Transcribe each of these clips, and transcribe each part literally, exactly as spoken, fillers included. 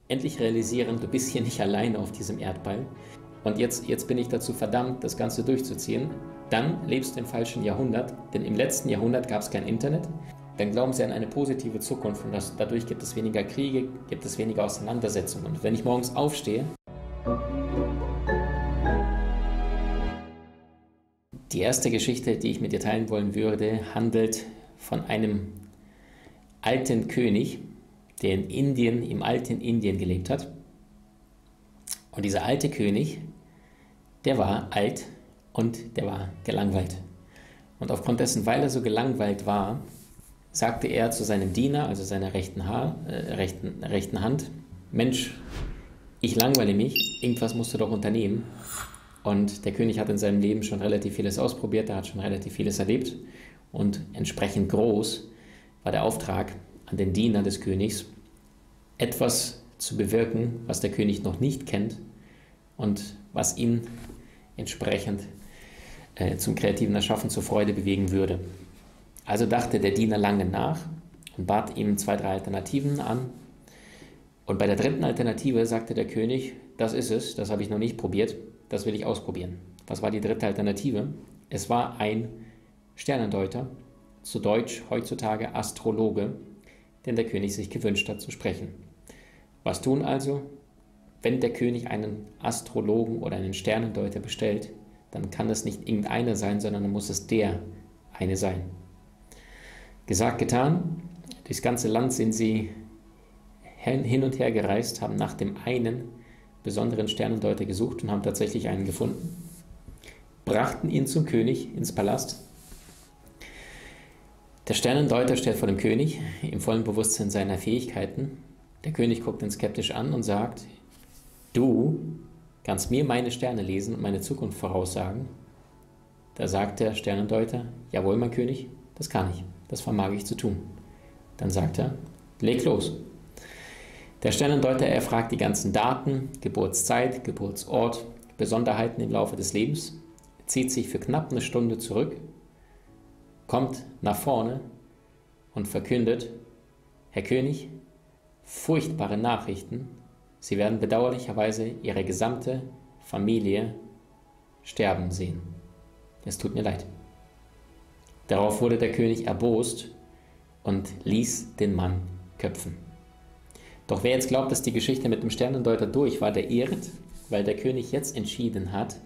endlich realisieren, du bist hier nicht alleine auf diesem Erdball und jetzt, jetzt bin ich dazu verdammt, das Ganze durchzuziehen, dann lebst du im falschen Jahrhundert, denn im letzten Jahrhundert gab es kein Internet. Dann glauben sie an eine positive Zukunft und das, dadurch gibt es weniger Kriege, gibt es weniger Auseinandersetzungen. Und wenn ich morgens aufstehe, die erste Geschichte, die ich mit dir teilen wollen würde, handelt von einem alten König, der in Indien, im alten Indien gelebt hat. Und dieser alte König, der war alt und der war gelangweilt. Und aufgrund dessen, weil er so gelangweilt war, sagte er zu seinem Diener, also seiner rechten, Haar, äh, rechten, rechten Hand, Mensch, ich langweile mich, irgendwas musst du doch unternehmen. Und der König hat in seinem Leben schon relativ vieles ausprobiert, er hat schon relativ vieles erlebt. Und entsprechend groß war der Auftrag an den Diener des Königs, etwas zu bewirken, was der König noch nicht kennt und was ihn entsprechend äh, zum kreativen Erschaffen, zur Freude bewegen würde. Also dachte der Diener lange nach und bat ihm zwei, drei Alternativen an. Und bei der dritten Alternative sagte der König, das ist es, das habe ich noch nicht probiert, das will ich ausprobieren. Was war die dritte Alternative? Es war ein Sternendeuter, zu Deutsch heutzutage Astrologe, den der König sich gewünscht hat zu sprechen. Was tun also? Wenn der König einen Astrologen oder einen Sternendeuter bestellt, dann kann es nicht irgendeiner sein, sondern dann muss es der eine sein. Gesagt, getan. Durchs ganze Land sind sie hin und her gereist, haben nach dem einen besonderen Sternendeuter gesucht und haben tatsächlich einen gefunden. Brachten ihn zum König ins Palast. Der Sternendeuter steht vor dem König im vollen Bewusstsein seiner Fähigkeiten. Der König guckt ihn skeptisch an und sagt, du kannst mir meine Sterne lesen und meine Zukunft voraussagen. Da sagt der Sternendeuter, jawohl, mein König, das kann ich. Das vermag ich zu tun. Dann sagt er, leg los. Der Sternendeuter erfragt die ganzen Daten, Geburtszeit, Geburtsort, Besonderheiten im Laufe des Lebens, zieht sich für knapp eine Stunde zurück, kommt nach vorne und verkündet, Herr König, furchtbare Nachrichten, Sie werden bedauerlicherweise Ihre gesamte Familie sterben sehen. Es tut mir leid. Darauf wurde der König erbost und ließ den Mann köpfen. Doch wer jetzt glaubt, dass die Geschichte mit dem Sternendeuter durch war, der irrt, weil der König jetzt entschieden hat,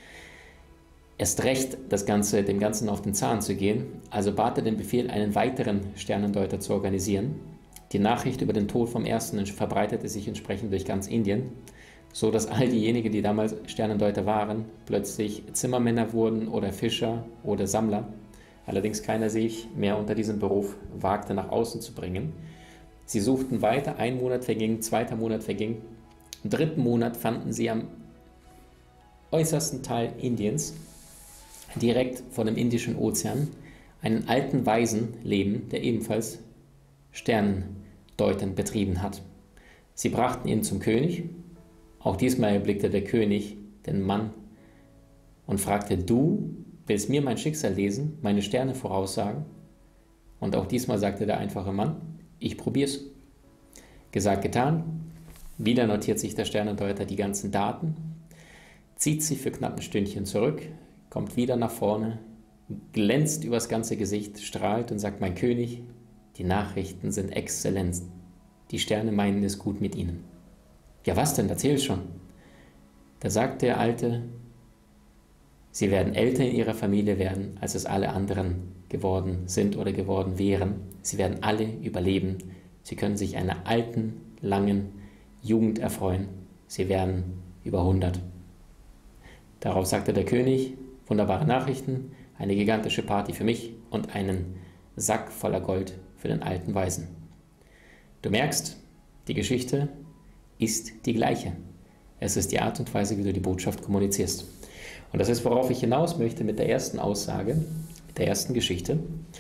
erst recht das Ganze, dem Ganzen auf den Zahn zu gehen, also bat er den Befehl, einen weiteren Sternendeuter zu organisieren. Die Nachricht über den Tod vom ersten verbreitete sich entsprechend durch ganz Indien, so dass all diejenigen, die damals Sternendeuter waren, plötzlich Zimmermänner wurden oder Fischer oder Sammler. Allerdings keiner sich mehr unter diesem Beruf wagte, nach außen zu bringen. Sie suchten weiter, ein Monat verging, zweiter Monat verging. Im dritten Monat fanden sie am äußersten Teil Indiens, direkt vor dem Indischen Ozean, einen alten Weisen leben, der ebenfalls Sternendeutern betrieben hat. Sie brachten ihn zum König. Auch diesmal erblickte der König den Mann und fragte, du willst mir mein Schicksal lesen, meine Sterne voraussagen? Und auch diesmal sagte der einfache Mann, ich probier's. Gesagt, getan. Wieder notiert sich der Sternendeuter die ganzen Daten, zieht sich für knapp ein Stündchen zurück, kommt wieder nach vorne, glänzt übers ganze Gesicht, strahlt und sagt, mein König, die Nachrichten sind exzellent. Die Sterne meinen es gut mit Ihnen. Ja, was denn? Erzähl schon. Da sagt der Alte, Sie werden älter in Ihrer Familie werden, als es alle anderen geworden sind oder geworden wären. Sie werden alle überleben. Sie können sich einer alten, langen Jugend erfreuen. Sie werden über hundert. Darauf sagte der König, wunderbare Nachrichten, eine gigantische Party für mich und einen Sack voller Gold für den alten Weisen. Du merkst, die Geschichte ist die gleiche. Es ist die Art und Weise, wie du die Botschaft kommunizierst. Und das ist, worauf ich hinaus möchte mit der ersten Aussage, mit der ersten Geschichte.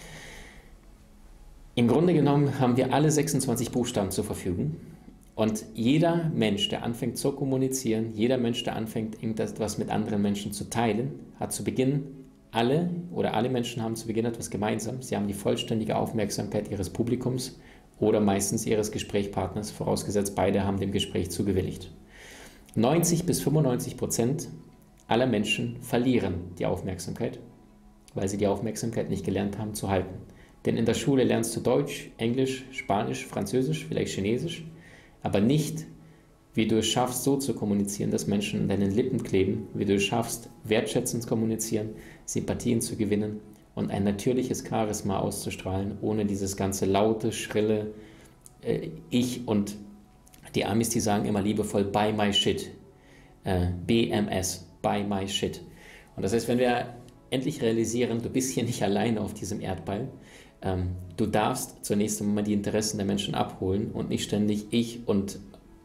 Im Grunde genommen haben wir alle sechsundzwanzig Buchstaben zur Verfügung. Und jeder Mensch, der anfängt zu kommunizieren, jeder Mensch, der anfängt, irgendetwas mit anderen Menschen zu teilen, hat zu Beginn alle oder alle Menschen haben zu Beginn etwas gemeinsam. Sie haben die vollständige Aufmerksamkeit ihres Publikums oder meistens ihres Gesprächspartners, vorausgesetzt beide haben dem Gespräch zugewilligt. neunzig bis fünfundneunzig Prozent aller Menschen verlieren die Aufmerksamkeit, weil sie die Aufmerksamkeit nicht gelernt haben zu halten. Denn in der Schule lernst du Deutsch, Englisch, Spanisch, Französisch, vielleicht Chinesisch, aber nicht, wie du es schaffst, so zu kommunizieren, dass Menschen an deinen Lippen kleben, wie du es schaffst, wertschätzend zu kommunizieren, Sympathien zu gewinnen und ein natürliches Charisma auszustrahlen, ohne dieses ganze laute, schrille äh, Ich und die Amis, die sagen immer liebevoll Buy my shit, äh, B M S, Buy my shit. Und das heißt, wenn wir endlich realisieren, du bist hier nicht alleine auf diesem Erdball, ähm, du darfst zunächst einmal die Interessen der Menschen abholen und nicht ständig ich und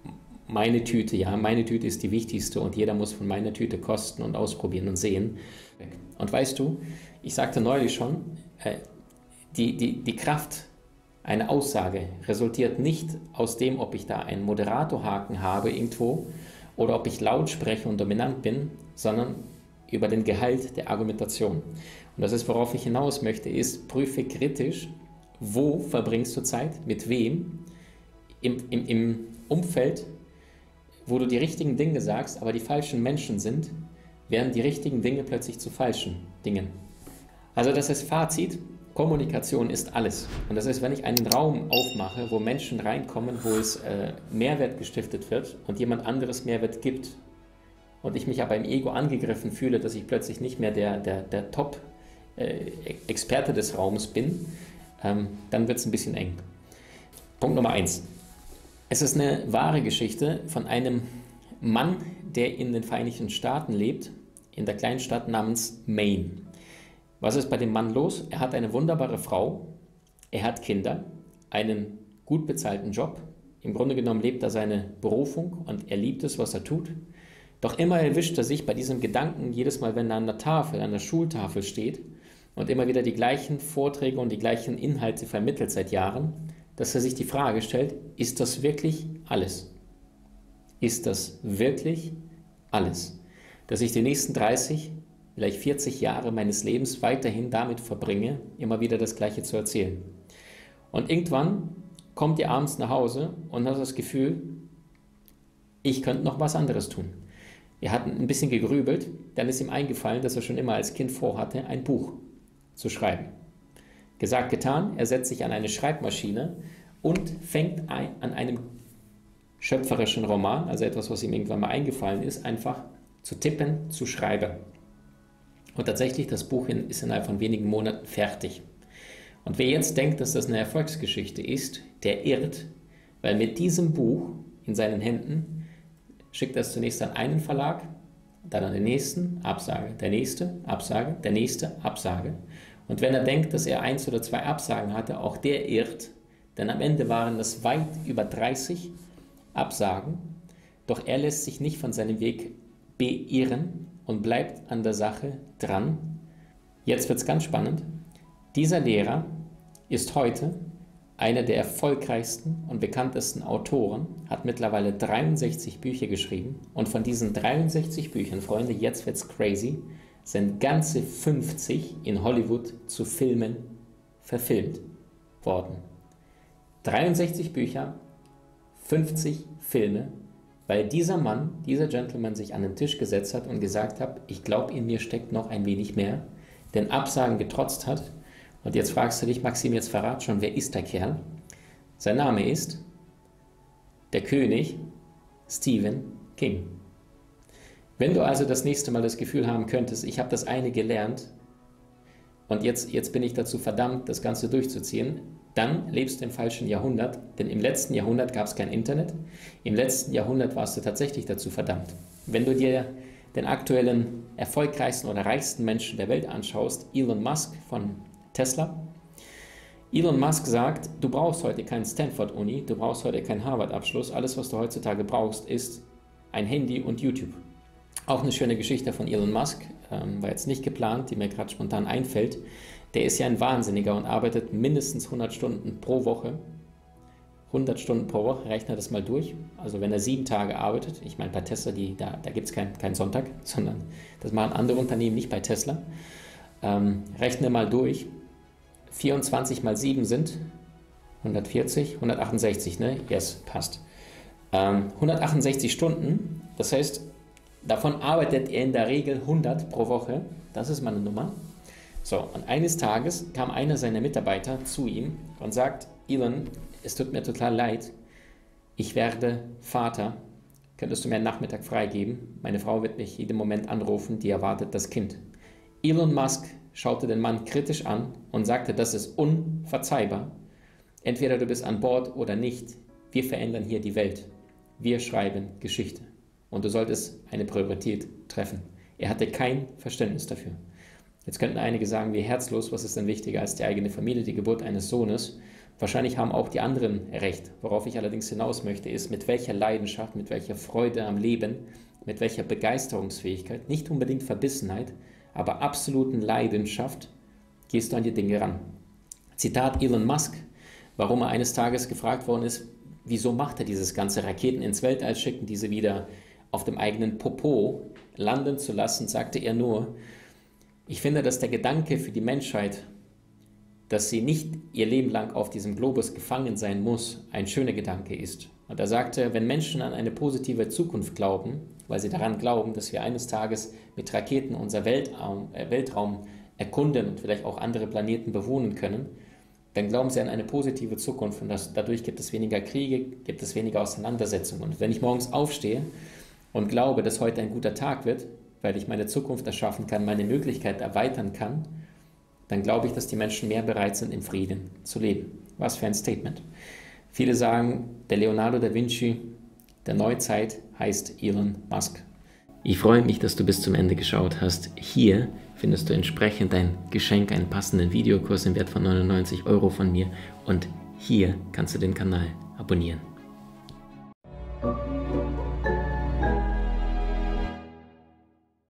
meine Tüte, ja, meine Tüte ist die wichtigste und jeder muss von meiner Tüte kosten und ausprobieren und sehen. Und weißt du, ich sagte neulich schon, äh, die, die, die Kraft einer Aussage resultiert nicht aus dem, ob ich da einen Moderatorhaken habe irgendwo oder ob ich laut spreche und dominant bin, sondern über den Gehalt der Argumentation. Und das ist, worauf ich hinaus möchte, ist, prüfe kritisch, wo verbringst du Zeit, mit wem, im, im, im Umfeld, wo du die richtigen Dinge sagst, aber die falschen Menschen sind, werden die richtigen Dinge plötzlich zu falschen Dingen. Also das ist Fazit, Kommunikation ist alles. Und das ist, wenn ich einen Raum aufmache, wo Menschen reinkommen, wo es äh, Mehrwert gestiftet wird und jemand anderes Mehrwert gibt und ich mich aber im Ego angegriffen fühle, dass ich plötzlich nicht mehr der, der, der Top-Experte äh, des Raums bin, ähm, dann wird es ein bisschen eng. Punkt Nummer eins. Es ist eine wahre Geschichte von einem Mann, der in den Vereinigten Staaten lebt, in der kleinen Stadt namens Maine. Was ist bei dem Mann los? Er hat eine wunderbare Frau, er hat Kinder, einen gut bezahlten Job. Im Grunde genommen lebt er seine Berufung und er liebt es, was er tut. Doch immer erwischt er sich bei diesem Gedanken, jedes Mal, wenn er an der Tafel, an der Schultafel steht und immer wieder die gleichen Vorträge und die gleichen Inhalte vermittelt seit Jahren, dass er sich die Frage stellt, ist das wirklich alles? Ist das wirklich alles? Dass ich die nächsten dreißig, vielleicht vierzig Jahre meines Lebens weiterhin damit verbringe, immer wieder das Gleiche zu erzählen. Und irgendwann kommt ihr abends nach Hause und hat das Gefühl, ich könnte noch was anderes tun. Er hat ein bisschen gegrübelt, dann ist ihm eingefallen, dass er schon immer als Kind vorhatte, ein Buch zu schreiben. Gesagt, getan, er setzt sich an eine Schreibmaschine und fängt ein, an einem schöpferischen Roman, also etwas, was ihm irgendwann mal eingefallen ist, einfach zu tippen, zu schreiben. Und tatsächlich, das Buch ist innerhalb von wenigen Monaten fertig. Und wer jetzt denkt, dass das eine Erfolgsgeschichte ist, der irrt, weil mit diesem Buch in seinen Händen schickt er es zunächst an einen Verlag, dann an den nächsten, Absage, der nächste, Absage, der nächste, Absage. Und wenn er denkt, dass er eins oder zwei Absagen hatte, auch der irrt, denn am Ende waren es weit über dreißig Absagen, doch er lässt sich nicht von seinem Weg beirren und bleibt an der Sache dran. Jetzt wird es ganz spannend. Dieser Lehrer ist heute einer der erfolgreichsten und bekanntesten Autoren, hat mittlerweile dreiundsechzig Bücher geschrieben und von diesen dreiundsechzig Büchern, Freunde, jetzt wird's crazy, sind ganze fünfzig in Hollywood zu Filmen verfilmt worden. dreiundsechzig Bücher, fünfzig Filme, weil dieser Mann, dieser Gentleman sich an den Tisch gesetzt hat und gesagt hat, ich glaube, in mir steckt noch ein wenig mehr, den Absagen getrotzt hat. Und jetzt fragst du dich, Maxim, jetzt verrat schon, wer ist der Kerl? Sein Name ist der König Stephen King. Wenn du also das nächste Mal das Gefühl haben könntest, ich habe das eine gelernt und jetzt, jetzt bin ich dazu verdammt, das Ganze durchzuziehen, dann lebst du im falschen Jahrhundert, denn im letzten Jahrhundert gab es kein Internet, im letzten Jahrhundert warst du tatsächlich dazu verdammt. Wenn du dir den aktuellen erfolgreichsten oder reichsten Menschen der Welt anschaust, Elon Musk von Tesla, Elon Musk sagt, du brauchst heute keinen Stanford-Uni, du brauchst heute keinen Harvard-Abschluss, alles, was du heutzutage brauchst, ist ein Handy und YouTube. Auch eine schöne Geschichte von Elon Musk, ähm, war jetzt nicht geplant, die mir gerade spontan einfällt. Der ist ja ein Wahnsinniger und arbeitet mindestens hundert Stunden pro Woche. hundert Stunden pro Woche, rechne das mal durch. Also wenn er sieben Tage arbeitet, ich meine bei Tesla, die, da, da gibt es keinen kein Sonntag, sondern das machen andere Unternehmen, nicht bei Tesla. Ähm, rechne mal durch, vierundzwanzig mal sieben sind hundertvierzig, hundertachtundsechzig, ne? Yes, passt. Ähm, hundertachtundsechzig Stunden, das heißt, davon arbeitet er in der Regel hundert pro Woche. Das ist meine Nummer. So, und eines Tages kam einer seiner Mitarbeiter zu ihm und sagt, Elon, es tut mir total leid, ich werde Vater, könntest du mir einen Nachmittag freigeben? Meine Frau wird mich jeden Moment anrufen, die erwartet das Kind. Elon Musk schaute den Mann kritisch an und sagte, das ist unverzeihbar. Entweder du bist an Bord oder nicht, wir verändern hier die Welt. Wir schreiben Geschichte. Und du solltest eine Priorität treffen. Er hatte kein Verständnis dafür. Jetzt könnten einige sagen, wie herzlos, was ist denn wichtiger als die eigene Familie, die Geburt eines Sohnes? Wahrscheinlich haben auch die anderen recht. Worauf ich allerdings hinaus möchte, ist, mit welcher Leidenschaft, mit welcher Freude am Leben, mit welcher Begeisterungsfähigkeit, nicht unbedingt Verbissenheit, aber absoluten Leidenschaft gehst du an die Dinge ran. Zitat Elon Musk, warum er eines Tages gefragt worden ist, wieso macht er dieses ganze Raketen ins Weltall schicken, diese wieder auf dem eigenen Popo landen zu lassen, sagte er nur, ich finde, dass der Gedanke für die Menschheit, dass sie nicht ihr Leben lang auf diesem Globus gefangen sein muss, ein schöner Gedanke ist. Und er sagte, wenn Menschen an eine positive Zukunft glauben, weil sie daran glauben, dass wir eines Tages mit Raketen unser Weltraum, äh, Weltraum erkunden und vielleicht auch andere Planeten bewohnen können, dann glauben sie an eine positive Zukunft und das, dadurch gibt es weniger Kriege, gibt es weniger Auseinandersetzungen. Und wenn ich morgens aufstehe und glaube, dass heute ein guter Tag wird, weil ich meine Zukunft erschaffen kann, meine Möglichkeit erweitern kann, dann glaube ich, dass die Menschen mehr bereit sind, im Frieden zu leben. Was für ein Statement. Viele sagen, der Leonardo da Vinci der Neuzeit heißt Elon Musk. Ich freue mich, dass du bis zum Ende geschaut hast. Hier findest du entsprechend ein Geschenk, einen passenden Videokurs im Wert von neunundneunzig Euro von mir und hier kannst du den Kanal abonnieren.